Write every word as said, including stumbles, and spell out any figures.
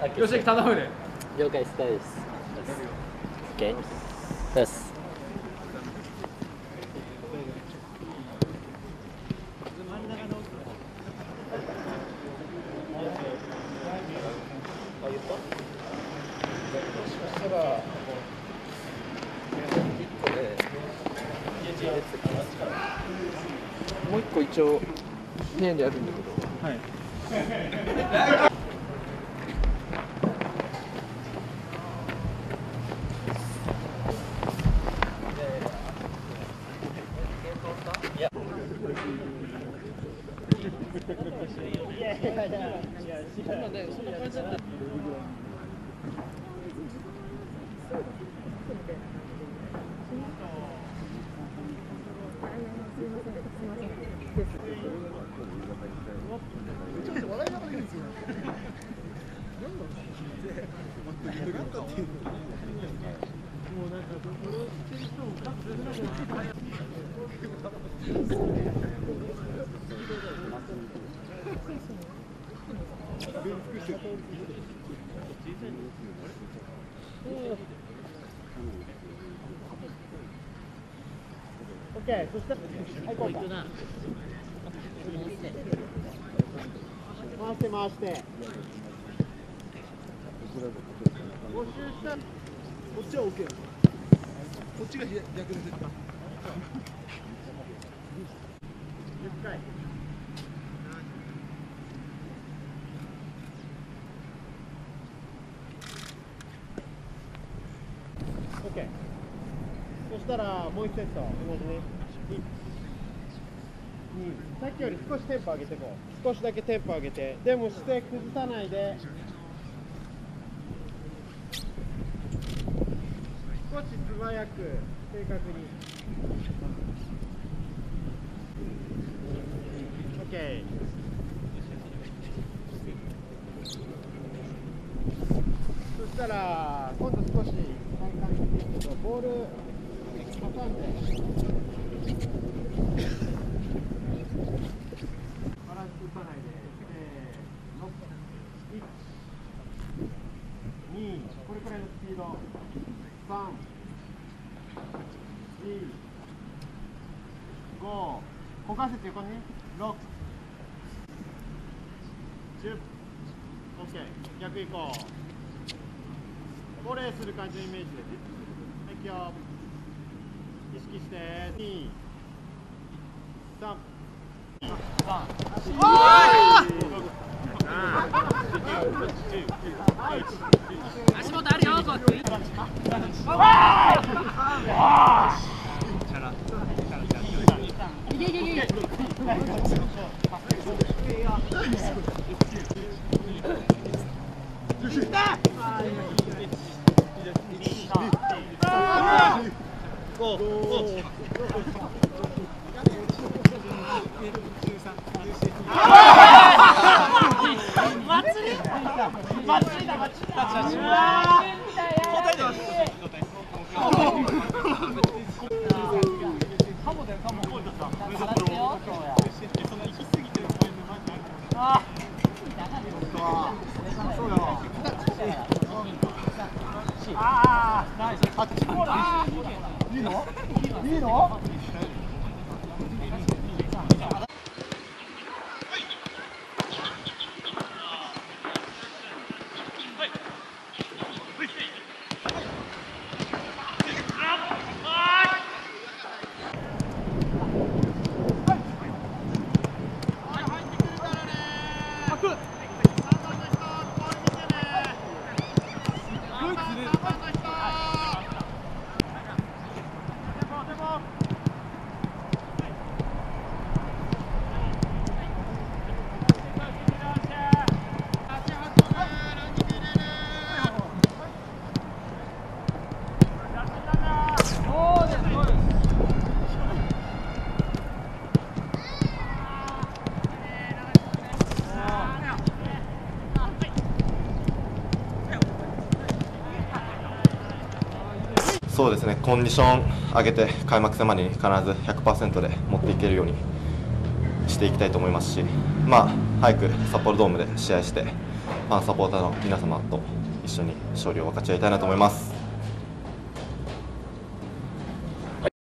よし頼むね。 了解です。大丈夫です。オッケーです。 もう一個一応ペンでやるんだけど。はい。 オッケー、そしたら、はい、こうか。回して回して。募集した。こっちは OK。こっちが逆で絶対。じゅっかい。OK。そしたらもういちセット同じね。いち、に、さっきより少しテンポ上げていこう。少しだけテンポ上げて、でも姿勢崩さないで。少し素早く正確に。OK。そしたら今度少し体幹していくけど、ボール挟んでバランス崩さないで、せーの、いち、に、これくらいのスピード、さん、に、ご、股関節横に、ろく、じゅう、OK、逆行こう。ボレーする感じのイメージで、はい、いくよ。意識して、に、さん、さん、 足元あるよ、こっち。いけいけいけ。 ゴーゴー。祭り祭りだ祭りだ。カモだよカモ。ああ、ナイス。あっちボール。いいの？いいの？ そうですね、コンディション上げて開幕戦までに必ず ひゃくパーセント で持っていけるようにしていきたいと思いますし、まあ、早く札幌ドームで試合して、 ファンサポーターの皆様と一緒に勝利を分かち合いたいなと思います。